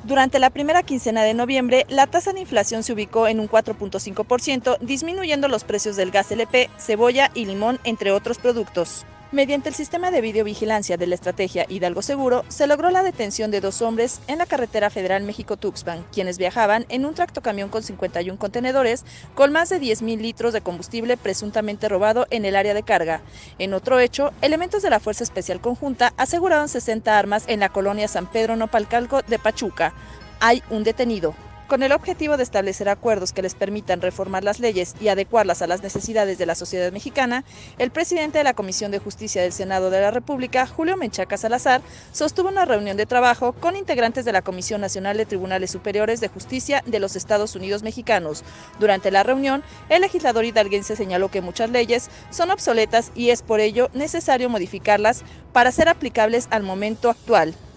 Durante la primera quincena de noviembre, la tasa de inflación se ubicó en un 4.5%, disminuyendo los precios del gas LP, cebolla y limón, entre otros productos. Mediante el sistema de videovigilancia de la estrategia Hidalgo Seguro, se logró la detención de 2 hombres en la carretera federal México-Tuxpan, quienes viajaban en un tractocamión con 51 contenedores con más de 10,000 litros de combustible presuntamente robado en el área de carga. En otro hecho, elementos de la Fuerza Especial Conjunta aseguraron 60 armas en la colonia San Pedro Nopalcalco de Pachuca. Hay un detenido. Con el objetivo de establecer acuerdos que les permitan reformar las leyes y adecuarlas a las necesidades de la sociedad mexicana, el presidente de la Comisión de Justicia del Senado de la República, Julio Menchaca Salazar, sostuvo una reunión de trabajo con integrantes de la Comisión Nacional de Tribunales Superiores de Justicia de los Estados Unidos mexicanos. Durante la reunión, el legislador hidalguense señaló que muchas leyes son obsoletas y es por ello necesario modificarlas para ser aplicables al momento actual.